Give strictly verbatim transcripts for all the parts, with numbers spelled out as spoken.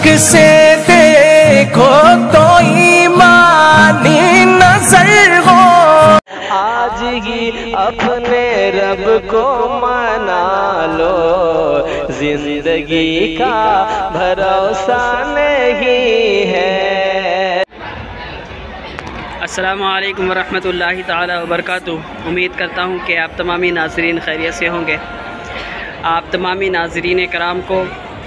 سے دیکھو تو ایمانی نظر ہو، آج ہی اپنے رب کو منا لو، زندگی کا بھروسہ نہیں ہے۔ السلام علیکم ورحمۃ اللہ تعالی وبرکاتہ۔ امید کرتا ہوں کہ آپ تمامی ناظرین خیریت سے ہوں گے۔ آپ تمامی ناظرین کرام کو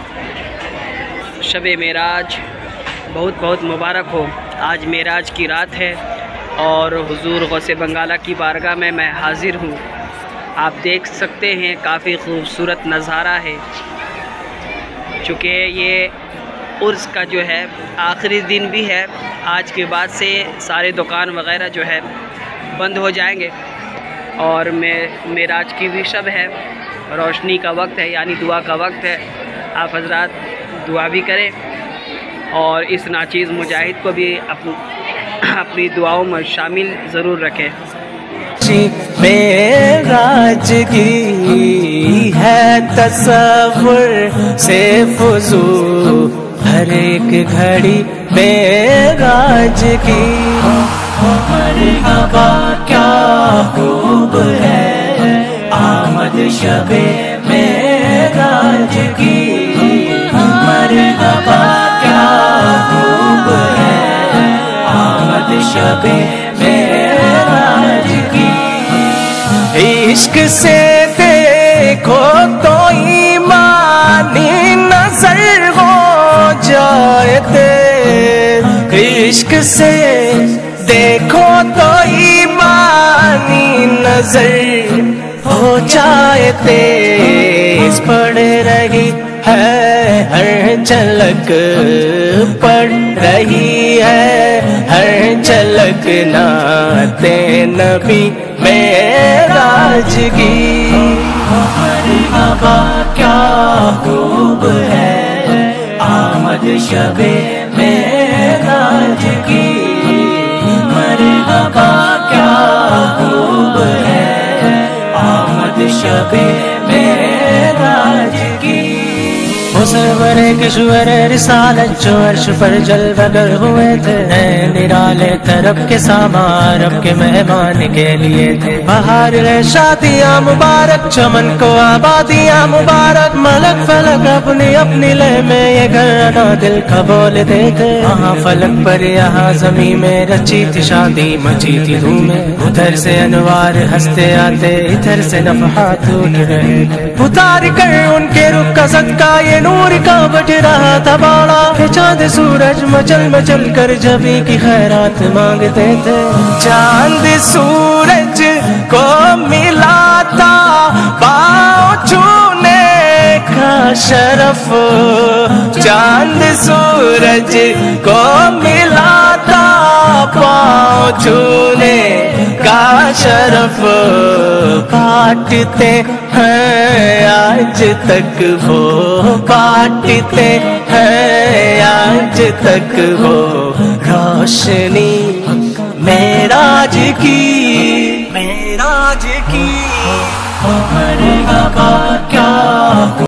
شب معراج بہت بہت مبارک ہو۔ آج معراج کی رات ہے اور حضور غوث بنگالہ کی بارگاہ میں میں حاضر ہوں۔ آپ دیکھ سکتے ہیں کافی خوبصورت نظارہ ہے، چونکہ یہ عرس کا جو ہے آخری دن بھی ہے۔ آج کے بعد سے سارے دکان وغیرہ جو ہے بند ہو جائیں گے اور معراج کی بھی شب ہے، روشنی کا وقت ہے، یعنی دعا کا وقت ہے۔ آپ حضرات دعا بھی کریں اور اس ناچیز مجاہد کو بھی اپنی دعاؤں میں شامل ضرور رکھیں۔ معراج کی ہے تصور سے فضول ہر ایک گھڑی معراج کی، مرحبا کیا خوب ہے آمد شب معراج کی، مرحبا کیا خوب ہے آمد شب معراج کی، عشق سے دیکھو تو ایمانی نظر ہو جائے تیز، عشق سے دیکھو تو ایمانی نظر ہو جائے تیز، پڑ رہی ہے ہر جھلک، پڑ رہی ہے ہر جھلک نعت نبی معراج کی، مرحبا کیا خوب ہے آمد شب معراج کی، مرحبا کیا خوب ہے آمد شب معراج کی، مصور کشور رسالت جو عرش پر جلوہ گر ہوئے تھے، نرالے طرف کے ساما رب کے مہمان کے لیے تھے، بہار ہے شادیاں مبارک، چمن کو آبادیاں مبارک، ملک فلک اپنی اپنی لے میں یہ گھرانا دل کا بولتے تھے، وہاں فلک پر یہاں زمین میں رچی تھی شادی، مچی تھی دھومیں، ادھر سے انوار ہنستے آتے، ادھر سے نفحات اٹھ رہے تھے، اتار کر ان کے رخ کا صدقہ یہ نور کا بٹ رہا تھا باڑا، چاند سورج مچل مچل کر جبھی کی خیرات مانگتے تھے، چاند سورج کو ملا تھا پاؤں چھونے کا شرف، چاند سورج کو ملا تھا پاؤں چھونے کا شرف، کاٹتے ہیں آج تک وہ، کاٹتے ہیں آج تک وہ روشنی معراج کی، معراج کی، مرحبا کیا